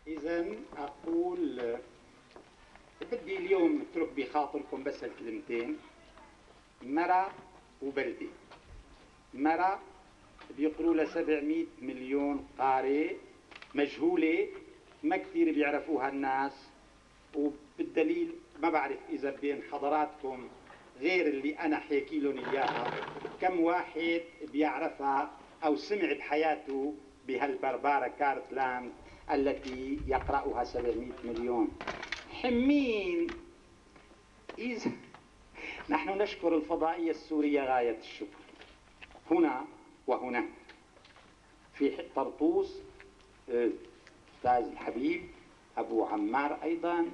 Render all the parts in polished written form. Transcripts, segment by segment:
إذا أقول بدي اليوم اترك بخاطركم بس الكلمتين. مرة وبلدة. مرة بيقروا لها 700 مليون قارئ، مجهولة ما كثير بيعرفوها الناس، وبالدليل ما بعرف إذا بين حضراتكم غير اللي أنا حكي لهم إياها كم واحد بيعرفها أو سمع بحياته بهالبربارة كارتلاند التي يقرأها 700 مليون. حمين إذا نحن نشكر الفضائية السورية غاية الشكر هنا وهناك. في طرطوس أستاذ الحبيب أبو عمار أيضا،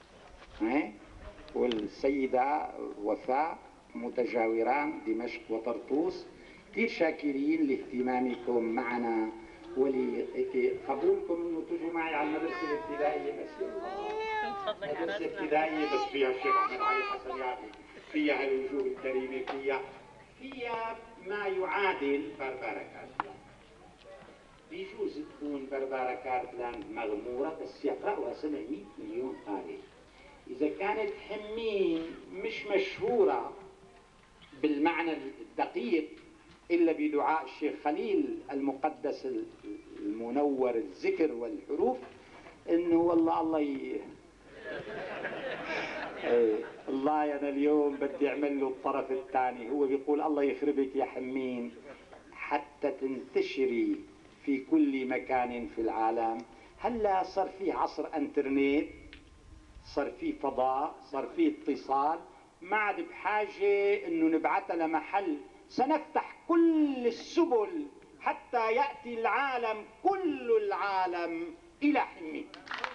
والسيدة وفاء متجاوران دمشق وطرطوس، كثير شاكرين لاهتمامكم معنا ولقبولكم انه تجوا معي على المدرسة الابتدائية. بس المدرسة الابتدائية بس فيها الشيخ أحمد علي حسن يعقوب، فيها الوجوه الكريمة، فيها ما يعادل بربارة كارتلاند. بيجوز تكون بربارة كارتلاند مغمورة بس يقرأها 700 مليون قارئ. إذا كانت حمين مش مشهورة بالمعنى الدقيق إلا بدعاء الشيخ خليل المقدس المنور الذكر والحروف، إنه والله الله أنا اليوم بدي أعمل له الطرف الثاني. هو بيقول الله يخربك يا حمين حتى تنتشري في كل مكان في العالم. هلا صار فيه عصر انترنت، صار فيه فضاء، صار فيه اتصال، ما عاد بحاجة انه نبعثها لمحل. سنفتح كل السبل حتى يأتي العالم كل العالم إلى حمين.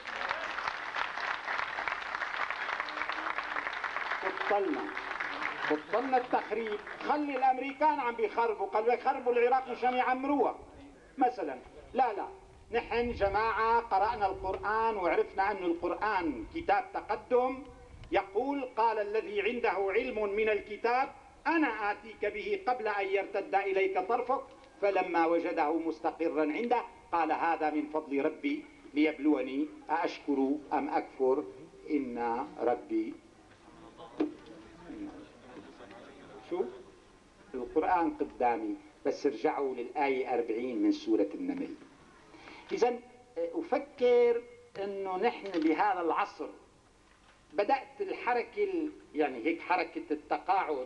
بطلنا التخريب. خلي الامريكان عم بيخربوا، قالوا يخربوا العراق مشان يعمروها مثلا. لا، نحن جماعة قرأنا القرآن وعرفنا أن القرآن كتاب تقدم. يقول قال الذي عنده علم من الكتاب أنا آتيك به قبل أن يرتد إليك طرفك، فلما وجده مستقرا عنده قال هذا من فضل ربي ليبلوني أأشكر أم أكفر إن ربي. شو القرآن قدامي، بس ارجعوا للآية 40 من سورة النمل. إذن أفكر أنه نحن بهذا العصر بدأت الحركة، يعني هيك حركة التقاعد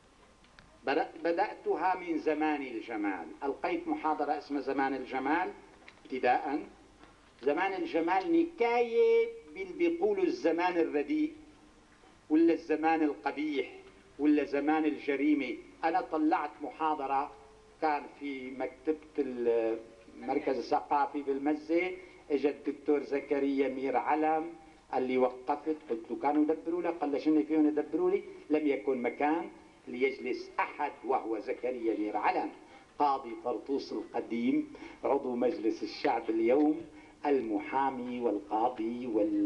بدأتها من زمان الجمال. ألقيت محاضرة اسمها زمان الجمال ابتداء. زمان الجمال نكاية بيقولوا الزمان الرديء ولا الزمان القبيح ولا زمان الجريمة. أنا طلعت محاضرة كان في مكتبة المركز الثقافي بالمزة، اجى الدكتور زكريا مير علم قال لي وقفت، قلت له كانوا يدبروا لك؟ قال لي شنو فيهم يدبروا لي؟ لم يكن مكان ليجلس أحد وهو زكريا مير علم، قاضي طرطوس القديم، عضو مجلس الشعب اليوم، المحامي والقاضي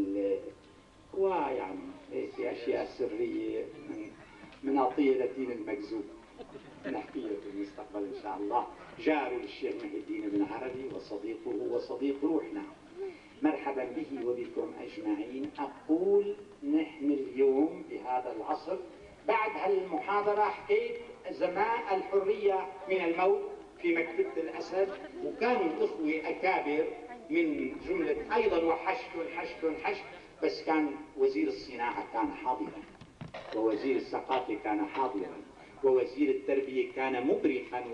ويعني في أشياء سرية من عطية لتين المكذوب نحكيها في المستقبل إن شاء الله. جار للشيخ محي الدين بن عربي وصديقه وصديق روحنا. مرحبا به وبكم أجمعين. أقول نحن اليوم بهذا العصر بعد هالمحاضرة حكيت زمان الحرية من الموت في مكتبة الأسد، وكانوا الأخوة أكابر من جملة أيضا وحشد، بس كان وزير الصناعة كان حاضرا، ووزير الثقافة كان حاضرا، ووزير التربية كان مبرحا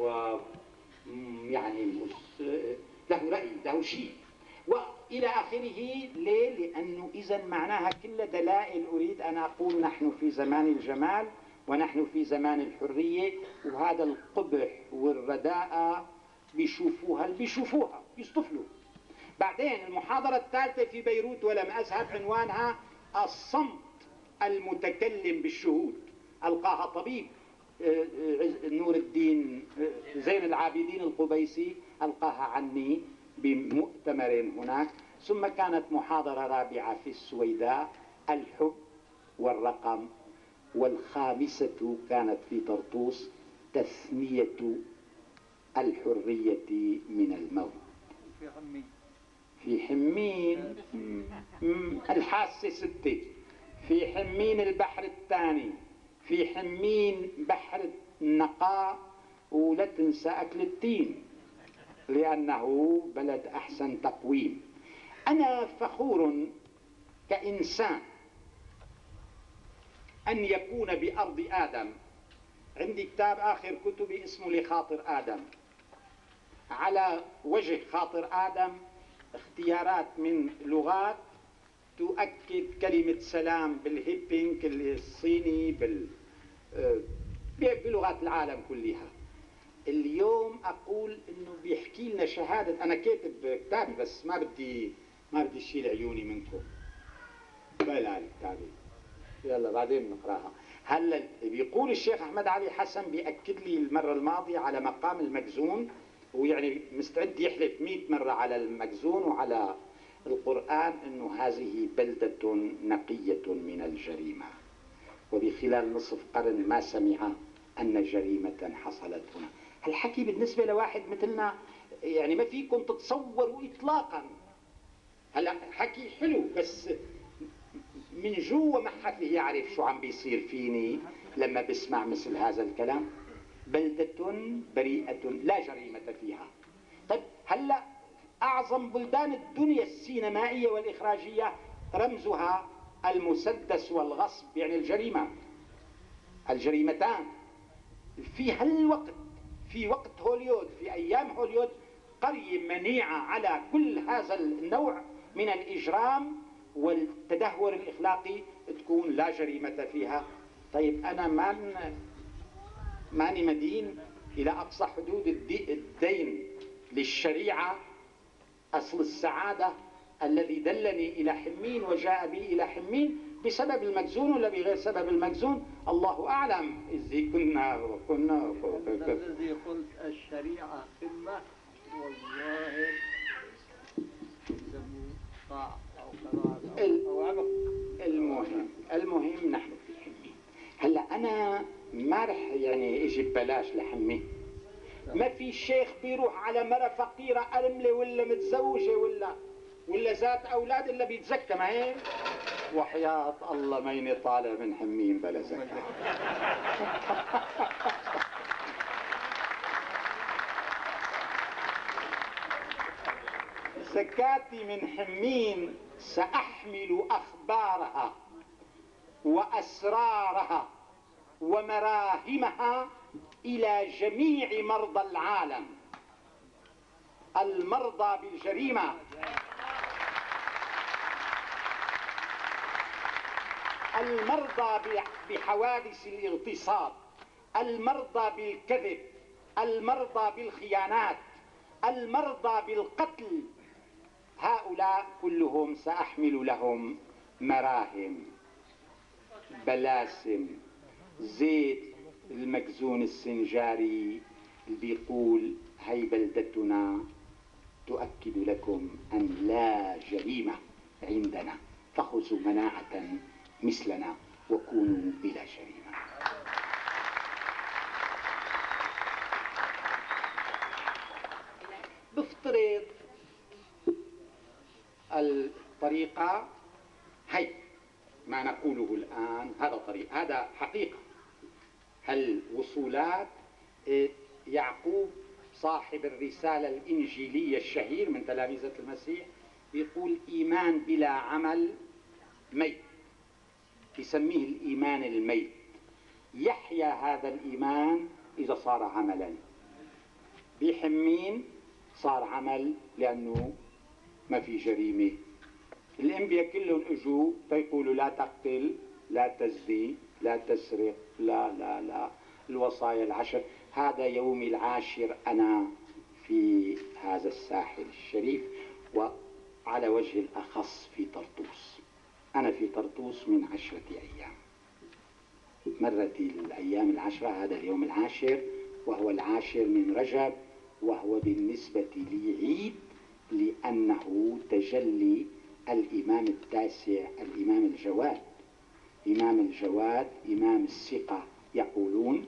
ويعني له رأي له شيء وإلى آخره. ليه؟ لأنه إذا معناها كل دلائل أريد أن أقول نحن في زمان الجمال ونحن في زمان الحرية، وهذا القبح والرداءة بيشوفوها يصطفلوا. بعدين المحاضرة الثالثة في بيروت ولم أذهب، عنوانها الصمت المتكلم بالشهود. ألقاها طبيب نور الدين زين العابدين القبيسي، ألقاها عني بمؤتمر هناك. ثم كانت محاضرة رابعة في السويداء الحب والرقم، والخامسة كانت في طرطوس تثنية الحرية من الموت. في حمين الحاسة 6، في حمين البحر الثاني، في حمين بحر النقاء، ولا تنسى أكل التين لأنه بلد أحسن تقويم. أنا فخور كإنسان أن يكون بأرض آدم. عندي كتاب آخر كتبي اسمه لخاطر آدم. على وجه خاطر آدم اختيارات من لغات تؤكد كلمة سلام بالهيبينك الصيني بلغات العالم كلها. اليوم أقول إنه بيحكي لنا شهادة. أنا كاتب كتابي بس ما بدي شيل عيوني منكم. بلا كتابي يلا بعدين نقراها. هلا بيقول الشيخ أحمد علي حسن بيأكد لي المرة الماضية على مقام المجزون، ويعني مستعد يحلف 100 مرة على المجزون وعلى القرآن أنه هذه بلدة نقية من الجريمة، وبخلال نصف قرن ما سمع أن جريمة حصلت هنا. هالحكي بالنسبة لواحد مثلنا يعني ما فيكم تتصوروا إطلاقا. هلا حكي حلو بس من جوا محفه يعرف شو عم بيصير فيني لما بسمع مثل هذا الكلام. بلدة بريئة لا جريمة فيها. طيب هلا أعظم بلدان الدنيا السينمائية والإخراجية رمزها المسدس والغصب، يعني الجريمتان. في هالوقت، في وقت هوليود، في أيام هوليود، قرية منيعة على كل هذا النوع من الإجرام والتدهور الإخلاقي تكون لا جريمة فيها. طيب أنا ماني مدين إلى أقصى حدود الدين للشريعة. أصل السعادة الذي دلني إلى حمين وجاء بي إلى حمين بسبب المجزون ولا بغير سبب المجزون الله أعلم. إذ كنا الذي قلت الشريعة قمة والله طاعة أو قراءة أو عمق. المهم نحن في حمين. هلا أنا ما رح يعني اجي ببلاش لحمي. ما في شيخ بيروح على مرة فقيرة أرملة ولا متزوجة ولا ذات أولاد إلا بيتزكى. ما هيك؟ وحياة الله ميني طالع من حمين بلا زكاة. زكاتي من حمين سأحمل أخبارها وأسرارها ومراهمها إلى جميع مرضى العالم، المرضى بالجريمة، المرضى بحوادث الاغتصاب، المرضى بالكذب، المرضى بالخيانات، المرضى بالقتل. هؤلاء كلهم سأحمل لهم مراهم، بلاسم، زيت المكزون السنجاري اللي بيقول هي بلدتنا تؤكد لكم أن لا جريمة عندنا، فخذوا مناعة مثلنا وكونوا بلا جريمة. بفترض الطريقة هي ما نقوله الآن، هذا طريق، هذا حقيقة. الوصولات يعقوب صاحب الرسالة الإنجيلية الشهير من تلامذة المسيح يقول إيمان بلا عمل ميت، يسميه الإيمان الميت. يحيا هذا الإيمان إذا صار عملا. بحمين صار عمل لأنه ما في جريمة. الأنبياء كلهم اجوا فيقولوا لا تقتل، لا تزني، لا تسرق، لا الوصايا العشر. هذا يومي العاشر أنا في هذا الساحل الشريف، وعلى وجه الأخص في طرطوس. أنا في طرطوس من 10 أيام. مرت الأيام العشرة، هذا اليوم العاشر وهو العاشر من رجب، وهو بالنسبة لي عيد لأنه تجلي الإمام التاسع، الإمام الجواد. إمام الجواد إمام الثقة يقولون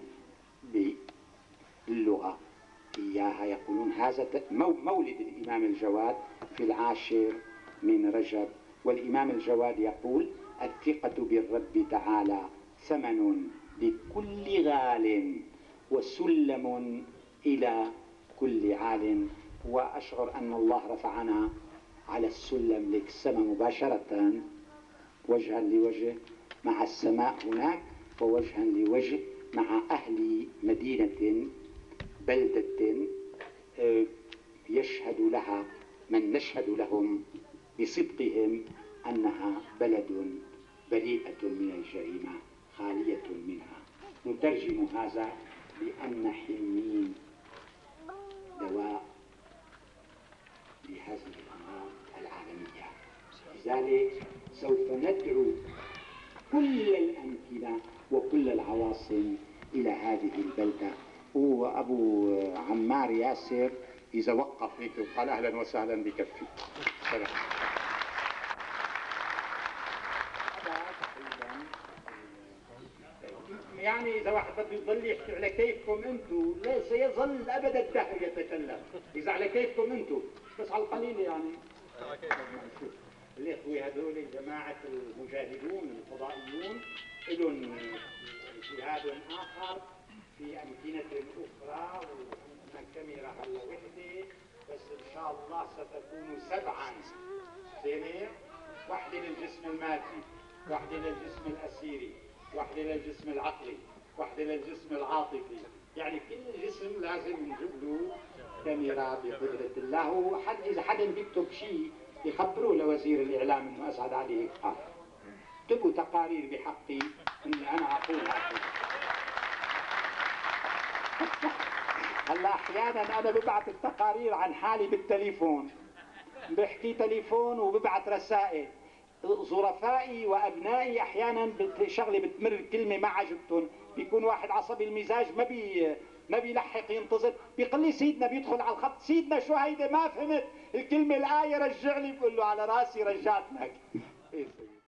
باللغة إياها، يقولون هذا مولد الإمام الجواد في 10 من رجب والإمام الجواد يقول: الثقة بالرب تعالى ثمن لكل غال وسلم إلى كل عال. وأشعر أن الله رفعنا على السلم للسماء مباشرة، وجها لوجه مع السماء هناك، ووجها لوجه مع أهل مدينة بلدة يشهد لها من نشهد لهم بصدقهم أنها بلد بريئة من الجريمة خالية منها. نترجم هذا بأن حلمين دواء لهذه الأمراض العالمية. لذلك سوف ندعو كل الأمكنة وكل العواصم إلى هذه البلدة. وأبو عمار ياسر إذا وقف هيك وقال أهلا وسهلا بكفي. يعني إذا واحد بده يضل يحكي على كيفكم أنتم، لا سيظل أبد الدهر يتكلم إذا على كيفكم أنتم، بس على القليل يعني. الإخوة هذول جماعة المجاهدون الفضائيون لهم جهاد آخر في أمكنة أخرى، وعندنا كاميرا هلا وحدة، بس إن شاء الله ستكون 7 سنة، واحدة للجسم المادي، واحدة للجسم الأسيري، واحدة للجسم العقلي، واحدة للجسم العاطفي. يعني كل جسم لازم نجيب له كاميرا بقدرة الله. وحد إذا حدا بيكتب شيء يخبروه لوزير الإعلام إنه أسعد عليه قال اكتبوا تقارير بحقي إني أنا أقولها. هلا أحيانا أنا ببعث التقارير عن حالي بالتليفون، بحكي تليفون وببعث رسائل. ظرفائي وأبنائي أحيانا شغلة بتمر كلمة ما عجبتهم، بيكون واحد عصبي المزاج ما بيلحق ينتظر، بيقول لي سيدنا، بيدخل على الخط: سيدنا شو هيدا ما فهمت الكلمة الآية رجع لي. بقول له على راسي رجعت لك.